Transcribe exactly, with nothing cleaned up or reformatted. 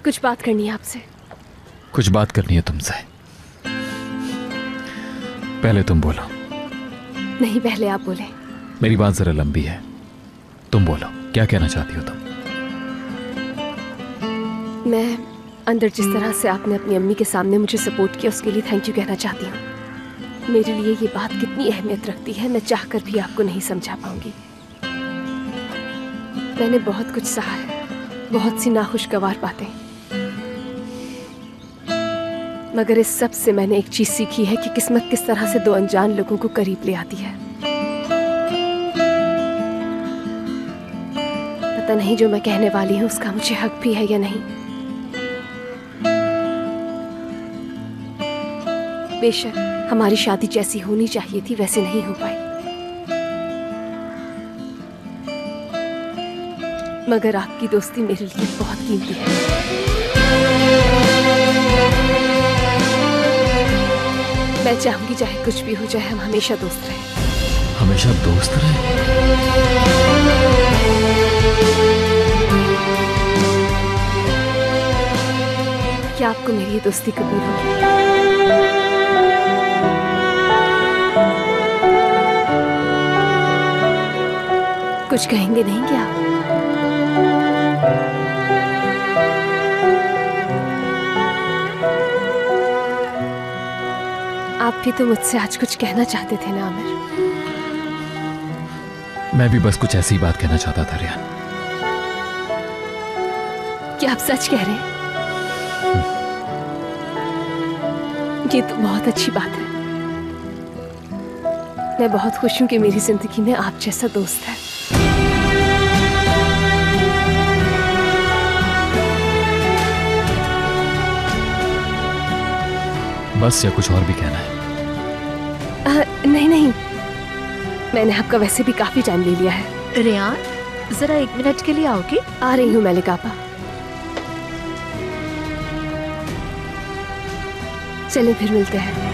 कुछ बात करनी है आपसे। कुछ बात करनी है तुमसे। पहले तुम बोलो। नहीं, पहले आप बोले। मेरी बात जरा लंबी है, तुम बोलो, क्या कहना चाहती हो तुम? मैं अंदर जिस तरह से आपने अपनी अम्मी के सामने मुझे सपोर्ट किया उसके लिए थैंक यू कहना चाहती हूँ। मेरे लिए ये बात कितनी अहमियत रखती है मैं चाहकर भी आपको नहीं समझा पाऊंगी। मैंने बहुत कुछ सहा है, बहुत सी नाखुशगवार बातें, मगर इस सब से मैंने एक चीज सीखी है कि किस्मत किस तरह से दो अनजान लोगों को करीब ले आती है। पता नहीं जो मैं कहने वाली हूँ उसका मुझे हक भी है या नहीं। बेशक हमारी शादी जैसी होनी चाहिए थी वैसे नहीं हो पाई, मगर आपकी दोस्ती मेरे लिए बहुत कीमती है। मैं चाहूंगी चाहे कुछ भी हो जाए हम हमेशा दोस्त रहें। हमेशा दोस्त रहे? क्या आपको मेरी ये दोस्ती कबूल होगी? कुछ कहेंगे नहीं क्या? आप भी तो मुझसे आज कुछ कहना चाहते थे ना आमिर? मैं भी बस कुछ ऐसी बात कहना चाहता था रियान। क्या आप सच कह रहे हैं? ये तो बहुत अच्छी बात है। मैं बहुत खुश हूं कि मेरी जिंदगी में आप जैसा दोस्त है। बस या कुछ और भी कहना है? आ, नहीं नहीं, मैंने आपका वैसे भी काफी टाइम ले लिया है। रियान, जरा एक मिनट के लिए आओगे? आ रही हूँ मलिक आपा। चलिए फिर मिलते हैं।